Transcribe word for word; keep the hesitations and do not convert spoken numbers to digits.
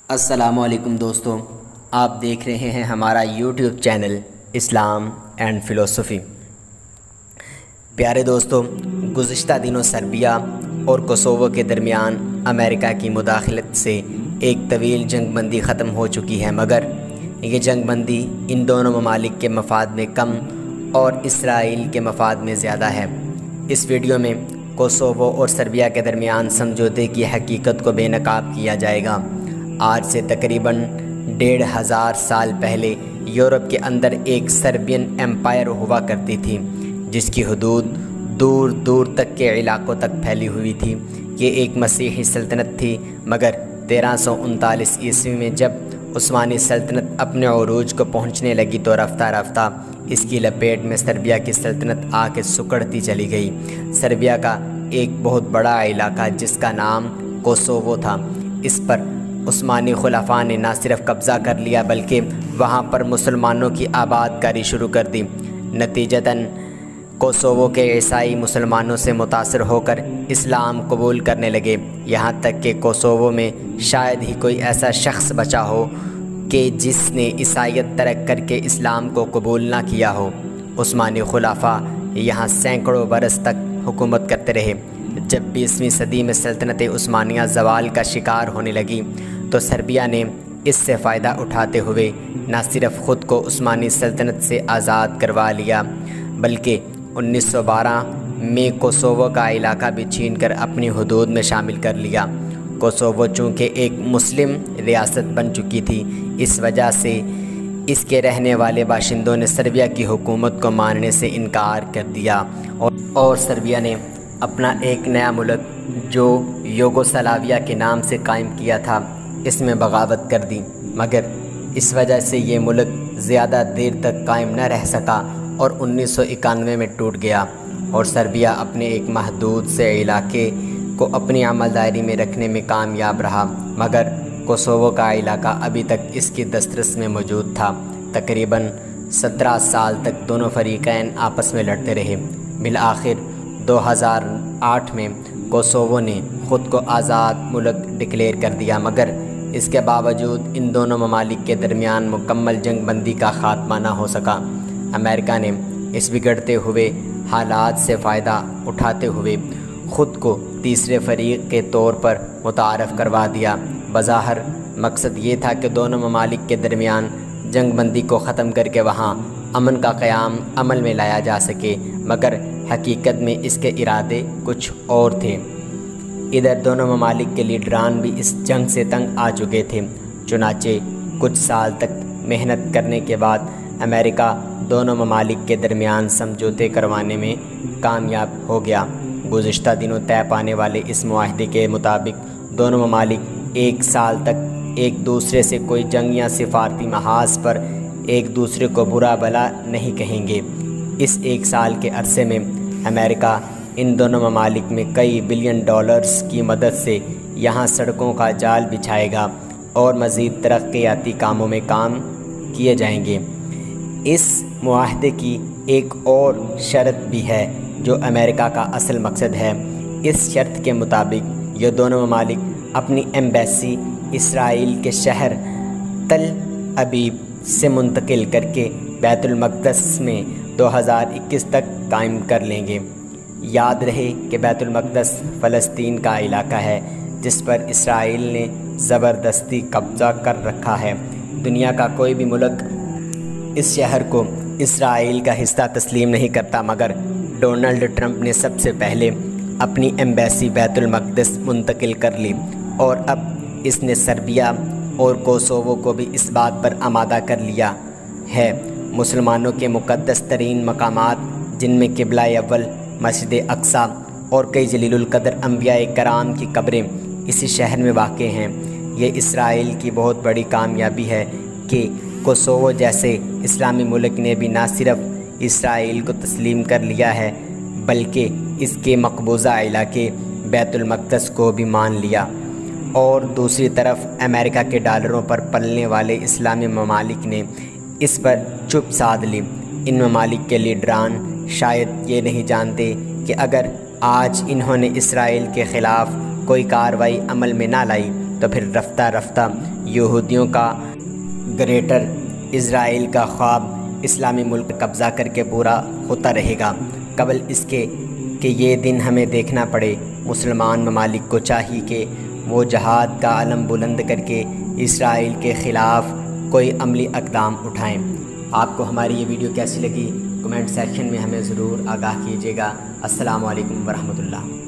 السلام علیکم دوستو، آپ دیکھ رہے ہیں ہمارا یوٹیوب چینل اسلام اینڈ فلسفی۔ پیارے دوستو، گزشتہ دنوں سربیا اور کوسوو کے درمیان امریکہ کی مداخلت سے ایک طویل جنگ بندی ختم ہو چکی ہے، مگر یہ جنگ بندی ان دونوں ممالک کے مفاد میں کم اور اسرائیل کے مفاد میں زیادہ ہے۔ اس ویڈیو میں کوسوو اور سربیا کے درمیان سمجھوتے کی حقیقت کو بے نقاب کیا جائے گا۔ آج سے تقریباً ڈیڑھ ہزار سال پہلے یورپ کے اندر ایک سربین ایمپائر ہوا کرتی تھی، جس کی حدود دور دور تک کے علاقوں تک پھیلی ہوئی تھی۔ یہ ایک مسیحی سلطنت تھی، مگر تیرہ سو انتالیس عیسوی میں جب عثمانی سلطنت اپنے عروج کو پہنچنے لگی تو رفتہ رفتہ اس کی لپیٹ میں سربیا کی سلطنت آ کے سکڑتی چلی گئی۔ سربیا کا ایک بہت بڑا علاقہ جس کا نام کوسوو تھا، اس پر عثمانی خلفاء نے نہ صرف قبضہ کر لیا بلکہ وہاں پر مسلمانوں کی آباد کاری شروع کر دی۔ نتیجتاً کوسوو کے عیسائی مسلمانوں سے متاثر ہو کر اسلام قبول کرنے لگے، یہاں تک کہ کوسوو میں شاید ہی کوئی ایسا شخص بچا ہو کہ جس نے عیسائیت ترک کر کے اسلام کو قبول نہ کیا ہو۔ عثمانی خلفاء یہاں سینکڑوں برس تک حکومت کرتے رہے۔ جب بیسویں صدی میں سلطنت عثمانیہ زوال کا شکار ہونے لگی تو سربیا نے اس سے فائدہ اٹھاتے ہوئے نہ صرف خود کو عثمانی سلطنت سے آزاد کروا لیا بلکہ انیس سو بارہ میں کوسوو کا علاقہ بھی چھین کر اپنی حدود میں شامل کر لیا۔ کوسوو چونکہ ایک مسلم ریاست بن چکی تھی، اس وجہ سے اس کے رہنے والے باشندوں نے سربیا کی حکومت کو ماننے سے انکار کر دیا اور اور سربیا نے اپنا ایک نیا ملک جو یوگوسلاویہ کے نام سے قائم کیا تھا اس میں بغاوت کر دی، مگر اس وجہ سے یہ ملک زیادہ دیر تک قائم نہ رہ سکا اور انیس سو اکانوے میں ٹوٹ گیا اور سربیا اپنے ایک محدود سے علاقے کو اپنی عمل داری میں رکھنے میں کامیاب رہا، مگر کوسوو کا علاقہ ابھی تک اس کی دسترس میں موجود تھا۔ تقریباً سترہ سال تک دونوں فریقین آپس میں لڑتے رہے۔ بالآخر دو ہزار آٹھ میں کوسوو نے خود کو آزاد ملک ڈکلیئر کر دیا، مگر اس کے باوجود ان دونوں ممالک کے درمیان مکمل جنگ بندی کا خاتمہ نہ ہو سکا۔ امریکہ نے اس بگڑتے ہوئے حالات سے فائدہ اٹھاتے ہوئے خود کو تیسرے فریق کے طور پر متعارف کروا دیا۔ بظاہر مقصد یہ تھا کہ دونوں ممالک کے درمیان جنگ بندی کو ختم کر کے وہاں امن کا قیام عمل میں لایا جا سکے، مگر حقیقت میں اس کے ارادے کچھ اور تھے۔ ادھر دونوں ممالک کے لیڈران بھی اس جنگ سے تنگ آ چکے تھے، چنانچہ کچھ سال تک محنت کرنے کے بعد امریکہ دونوں ممالک کے درمیان سمجھوتے کروانے میں کامیاب ہو گیا۔ گزشتہ دنوں طے پانے والے اس معاہدے کے مطابق دونوں ممالک ایک سال تک ایک دوسرے سے کوئی جنگ یا سفارتی محاذ پر ایک دوسرے کو برا بھلا نہیں کہیں گے۔ اس ایک سال کے عرصے میں امریکہ ان دونوں ممالک میں کئی بلین ڈالرز کی مدد سے یہاں سڑکوں کا جال بچھائے گا اور مزید ترقیاتی کاموں میں کام کیے جائیں گے۔ اس معاہدے کی ایک اور شرط بھی ہے جو امریکہ کا اصل مقصد ہے۔ اس شرط کے مطابق یہ دونوں ممالک اپنی ایمبیسی اسرائیل کے شہر تل ابیب سے منتقل کر کے بیت المقدس میں دو ہزار اکیس تک قائم کر لیں گے۔ یاد رہے کہ بیت المقدس فلسطین کا علاقہ ہے جس پر اسرائیل نے زبردستی قبضہ کر رکھا ہے۔ دنیا کا کوئی بھی ملک اس شہر کو اسرائیل کا حصہ تسلیم نہیں کرتا، مگر ڈونلڈ ٹرمپ نے سب سے پہلے اپنی ایمبیسی بیت المقدس منتقل کر لی اور اب اس نے سربیا اور کوسوو کو بھی اس بات پر آمادہ کر لیا ہے۔ مسلمانوں کے مقدس ترین مقامات جن میں قبلہ اول، مسجد اقصی اور کئی جلیل القدر انبیاء کرام کی قبریں اسی شہر میں واقع ہیں۔ یہ اسرائیل کی بہت بڑی کامیابی ہے کہ کوسوو جیسے اسلامی ملک نے بھی نہ صرف اسرائیل کو تسلیم کر لیا ہے بلکہ اس کے مقبوضہ علاقے بیت المقدس کو بھی مان لیا، اور دوسری طرف امریکہ کے ڈالروں پر پلنے والے اسلامی ممالک نے اس پر چپ سادھ لی۔ ان ممالک کے لیڈران شاید یہ نہیں جانتے کہ اگر آج انہوں نے اسرائیل کے خلاف کوئی کارروائی عمل میں نہ لائی تو پھر رفتہ رفتہ یہودیوں کا گریٹر اسرائیل کا خواب اسلامی ملک قبضہ کر کے پورا ہوتا رہے گا قبل اس کے کہ یہ دن ہمیں دیکھنا پڑے۔ مسلمان ممالک کو چاہیے کہ وہ جہاد کا علم بلند کر کے اسرائیل کے خلاف کوئی عملی اقدام اٹھائیں۔ آپ کو ہماری یہ ویڈیو کیسی لگی کمنٹ سیکشن میں ہمیں ضرور آگاہ کیجیے گا۔ السلام علیکم ورحمۃ اللہ۔